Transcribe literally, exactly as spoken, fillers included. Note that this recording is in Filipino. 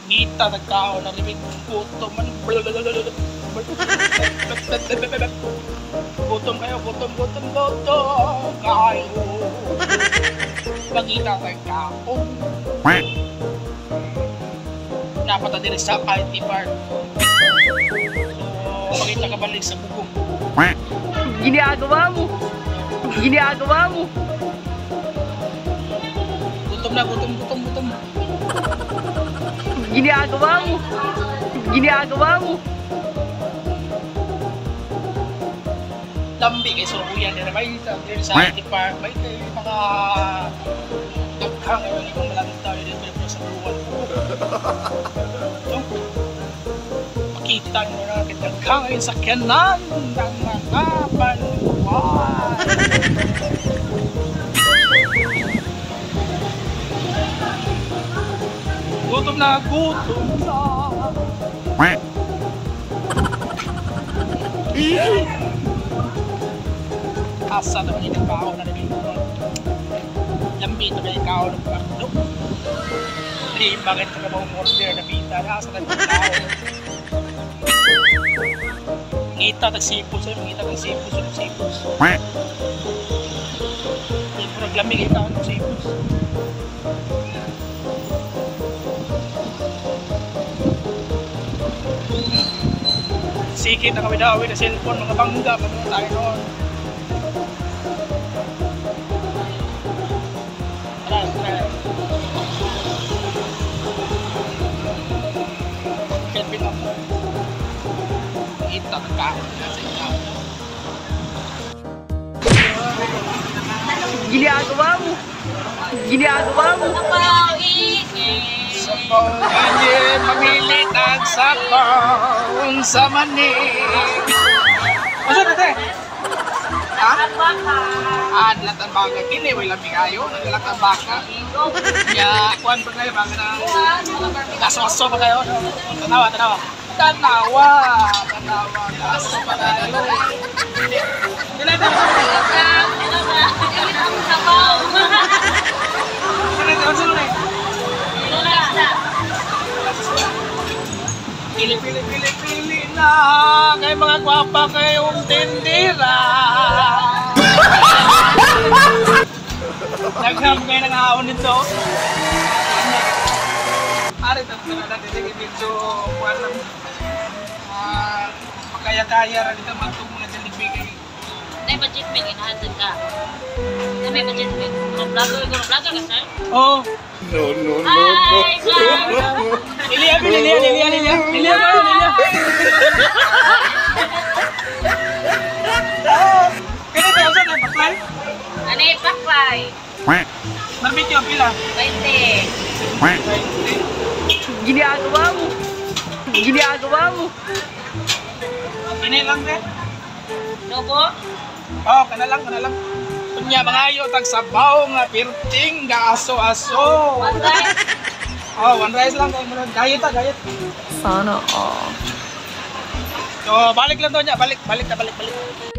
Ngita nagkao na limit gutom man. Gutom kayo, gutom, gutom, gutom kayo. Pangita nagkao. Dapat na din sa I T bar. So, makita ka balik sa bugong. Ginagawa mo. Ginagawa mo. Gutom na, gutom, gutom, gutom. Ginagawa mo. Ginagawa mo. Lambi kay Suluyan na may din sa I T bar. May kayo mga daghang yung ibang malanta din pero sa buwan. So, makita nyo na daghang yung sakyanan ng mga panuwan. Gutom na, gutom na. Asa na mga kao na rin. Lambi na mga kao ng pardo. Hindi, bakit ka ba umorder na pita? Asa na mga kao. Ngita nagsipos sa'yo, ngita nagsipos sa'yo, nagsipos. Hindi mo naglamig ngita nagsipos. Sikit na kami daw na cellphone, mga bangga, mga tayo noon. Tara, tara. Kelvin ako. Ito, nagkakot na sa ikaw. Ginagawa mo. Ginagawa mo. Sabaw ganyan, mamilit ang sabaw sa manig. Masa na te? Ha? Ah, nalatan baka. Kini, may lamig ayo. Nalatan baka. Ya, kuhan pa kayo. Baka na kaso-aso pa kayo. Tanawa, tanawa. Tanawa. Tanawa. Kaso pa kayo. Kailan na? Pili, pili, pili, pili na kay mga gwapa kayong tindira. Nagham kayo ng haon nito. Ari, tatlo na natin yung video. Kuhan lang. Makaya-kaya rin dito matong mga jalibig kayo. May budget may ginahatid ka. May budget may. Vlogger, vlogger ka sir? Oo. No, no, no, Hi, no. vlog! Lilia, Lilia, Lilia, Lilia. Lilia ba? Lilia. Kaya tayo saan ay baklay? Ano yung paklay? Marbityo, pila? twenty. Ginagawa mo. Ginagawa mo. Inay lang rin? Lobo? Oo, kana lang, kana lang. Kunya mga ayo tag sabaw nga pirting ga aso-aso. One rice? Oh, one rice lang kay mo. Gayet ta, gayet. Sana all. So, balik lang to niya, balik, balik na, balik, balik.